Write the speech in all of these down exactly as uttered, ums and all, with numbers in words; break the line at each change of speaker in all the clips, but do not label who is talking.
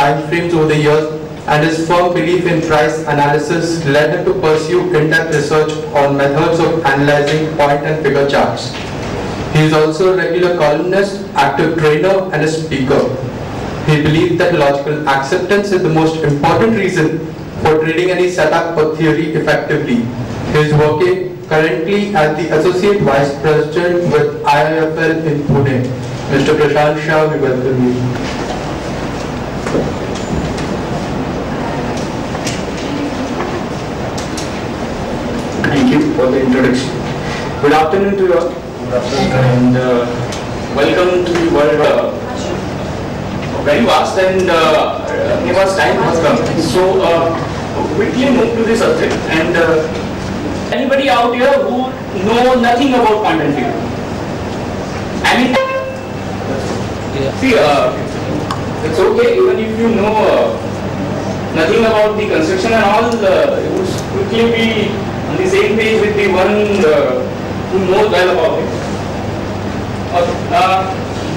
time frames over the years, and his firm belief in price analysis led him to pursue in-depth research on methods of analyzing point and figure charts. He is also a regular columnist, active trader, and a speaker. He believed that logical acceptance is the most important reason for trading any setup or theory effectively. He is working currently as the Associate Vice President with I I F L in Pune. Mister Prashant Shah, we welcome you.
Thank you for the introduction. Good afternoon to you all. Good afternoon. And uh, welcome to the world. Uh, very vast and uh, vast time has come. So uh, quickly move to the subject. And uh, anybody out here who know nothing about point and figure? I mean, yeah. see, uh, it's okay even if you know uh, nothing about the construction and all. Uh, you would quickly be on the same page with the one uh, who knows well about it. Okay. Uh,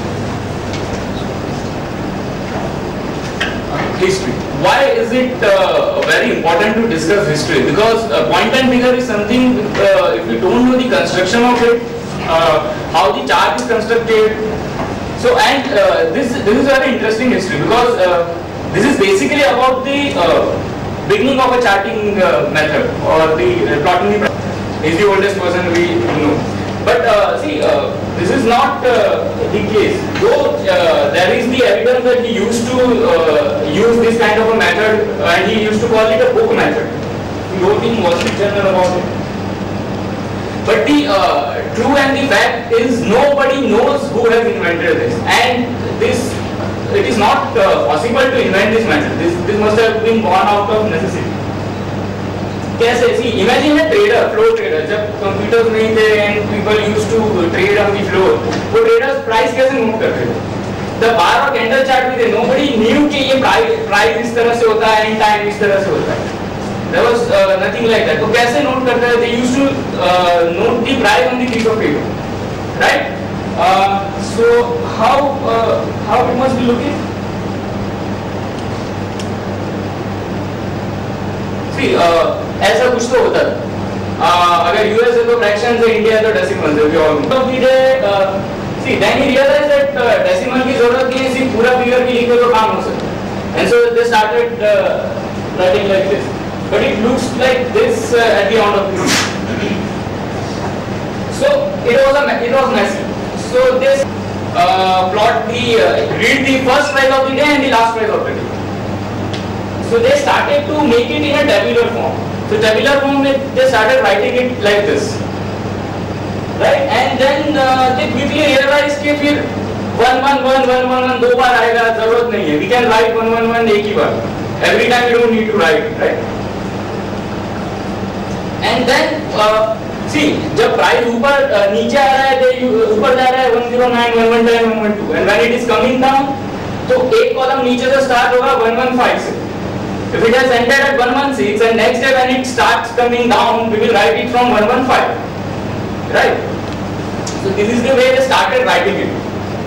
history. Why is it uh, very important to discuss history? Because uh, point and figure is something, uh, if you don't know the construction of it, uh, how the chart is constructed. So, and uh, this, this is very interesting history because uh, this is basically about the uh, beginning of a charting uh, method or the uh, plotting the is the oldest person we know. But uh, see, uh, this is not uh, the case. Though uh, there is the evidence that he used to uh, use this kind of a method, and he used to call it a book method. He wrote in Wall Street Journal about it. But the uh, true and the fact is nobody knows who has invented this, and this it is not uh, possible to invent this method. This this must have been born out of necessity. कैसे? See, imagine a trader, floor trader. जब computers नहीं थे and people used to trade on the floor, वो traders price कैसे move करते थे? The bar और candle chart भी थे. Nobody knew कि ये price price इस तरह से होता है and time इस तरह से होता है. There was uh, nothing like that. तो कैसे note करते थे? They used to uh, note the price on the piece of paper, right? Uh, so how uh, how it must be looking? See, uh, ऐसा कुछ तो होता है. uh, अगर यूएस है तो फ्रैक्शंस है, इंडिया है तो डेसिमल्स है. We all know. तो फिर see then he realize that decimal की जरूरत नहीं है, सिर्फ पूरा फिगर भी लिखे तो काम हो सकता है. And so they started writing like this, but it looks like this at the end of the. So it was a it was messy. So this plot the uh, read the first price of the day and the last price of the day. So they started to make it in a tabular form. So tabular form, they started writing it like this, right? And then uh, they quickly realized कि फिर one one one one one one दो बार आएगा, जरूरत नहीं है. We can write one one one एक ही बार. Every time you don't need to write, right? And then uh, see, जब price ऊपर uh, नीचे आ रहा है, ऊपर जा रहा है one zero nine one one ten one one two, and when it is coming down, तो एक कॉलम नीचे से start होगा one one five से. If it has ended at one one six and next day when it starts coming down, we will write it from one one five, right? So this is the way they started writing it.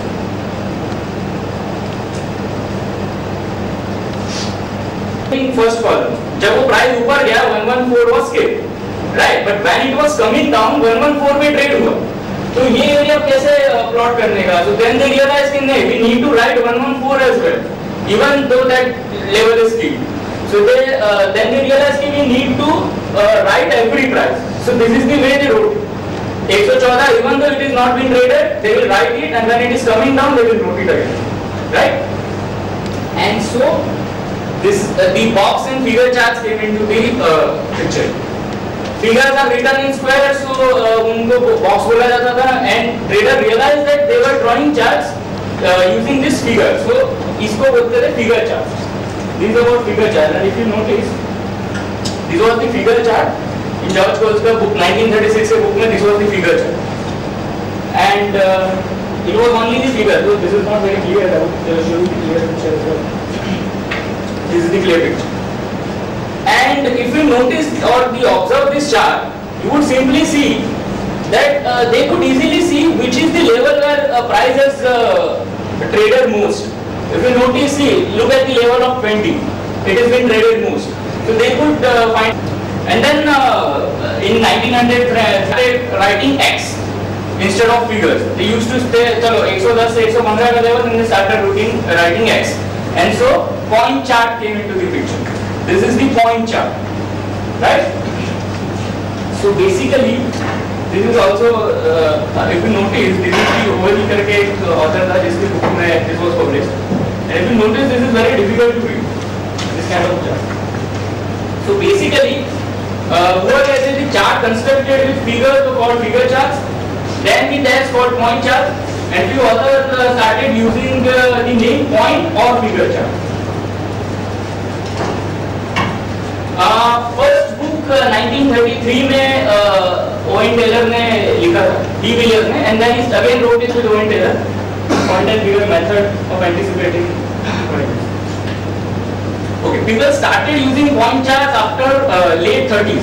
In first column, जब वो price ऊपर गया one one four was skipped, right? But when it was coming down one one four में trade हुआ. तो ये area कैसे plot करने का? So then they realized कि नहीं, we need to write one one four as well, even though that level is skipped. So they uh, then they realized कि we need to uh, write every price. So this is the way they wrote it. one fourteen, even though it is not been traded, they will write it, and when it is coming down, they will write it again, right? And so this uh, the box and figure charts came into the uh, picture. Figures are written in squares, so uh, उनको box बोला जाता था, and trader realized that they were drawing charts uh, using this figure. So इसको बोलते थे figure charts. These are about figure chart, and if you notice, this was the figure chart in George Coles का book nineteen thirty-six के book में. This was the figure chart, and uh, it was only the figure. So this is not very clear. I will show you the clear picture as well. This is the clear picture. And if you notice or the observe this chart, you would simply see that uh, they could easily see which is the level where a price has uh, traded most. If you notice, see, look at the level of twenty. It has been rated most. So they could uh, find, and then uh, in nineteen hundred started writing X instead of figures. They used to say, chalo, one ten, one fifteen ka level, and they started writing, writing X. And so point chart came into the picture. This is the point chart, right? So basically, this is also, uh, if you notice, this is the Overy करके एक author था जिसकी book में this was published. And if you notice, this is very difficult to read. This kind of chart. So basically, uh, हुआ कैसे the chart constructed with figures तो called figure charts. Then the text called point chart. And few others uh, started using uh, the name point or figure chart. Uh, first book uh, nineteen thirty-three में uh, Owen Taylor ने लिखा था, D. Villiers ने, and then he again wrote it with Owen Taylor, point and figure method of anticipating. Okay, people started using point charts after uh, late thirties,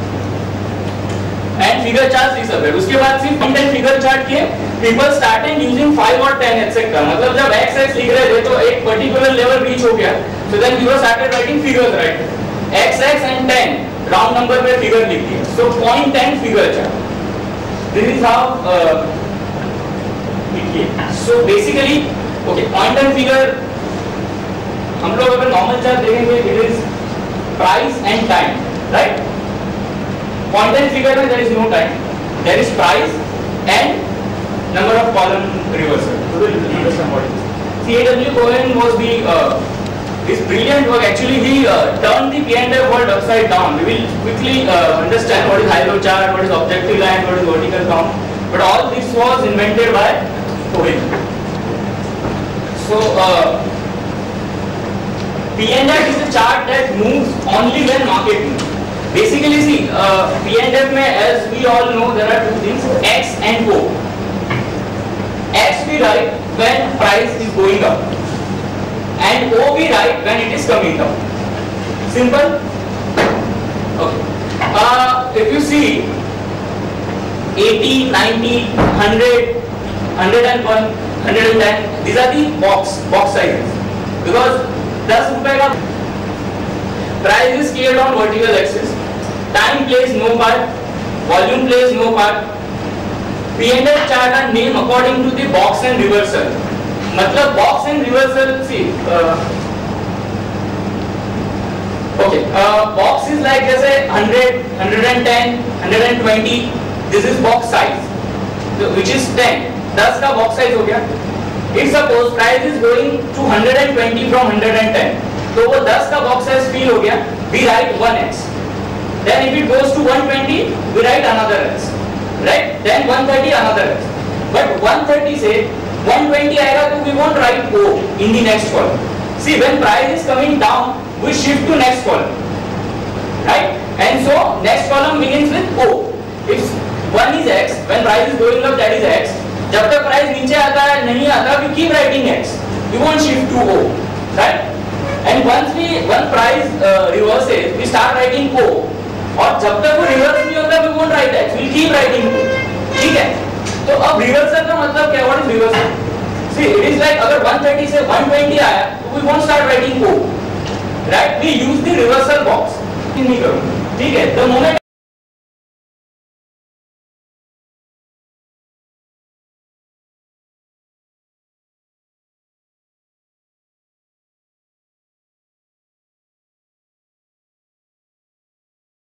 and figure charts disappeared. उसके बाद सिर्फ point and figure chart के people started using five or ten et cetera. मतलब जब x x लिख रहे थे तो एक particular level reach हो गया, so then people started writing figures, right? X X and ten round number पे figure लिख दिया. So point and figure chart. This is how uh, it came. So basically, okay, point and figure. हम लोग अगर normal chart देखेंगे, it is price and time, right? Point and figure में there is no time. There is price and number of column reversal. So we will understand what it is. C A W Cohen was the uh, this brilliant work. Actually, he uh, turned the P and L world upside down. We will quickly uh, understand what is high-low chart, what is objective line, what is vertical count. But all this was invented by Cohen. So, uh, P and L is a chart that moves only when market moves. Basically, see, uh, P and L में, as we all know, there are two things: X and O. X we write when price is going up, and O we write when it is coming down. Simple? Okay. Uh, if you see eighty, ninety, one hundred, one oh one, one ten, these are the box box sizes. Because ten रुपए का price is scaled on vertical axis. Time plays no part. Volume plays no part. P and L chart are named according to the box and reversal. मतलब box and reversal, see, uh, okay, uh, box is like जैसे one hundred, one ten, one twenty, this is box size, so, which is ten, ten का box size हो गया. If suppose price is going to one hundred twenty from one hundred ten, तो वो ten का box size fill हो गया, we write one x. Then if it goes to one twenty, we write another x, right? Then one thirty another x. But one thirty से one twenty आएगा तो we won't write O in the next column. See, when price is coming down, we shift to next column, right? And so next column begins with O. If one is x, when price is going up, that is x. जब तक price नीचे आता है नहीं आता, we keep writing x. We won't shift to O, right? And once we one price uh, reverses, we start writing O. और जब तक वो reverse नहीं होता, we won't write x. We keep writing O. ठीक है? तो अब reversal का मतलब क्या? What is reversal? See, it is like अगर one thirty से one twenty आया, तो we won't start writing O, right? We use the reversal box. नहीं करूँगा, ठीक है? The moment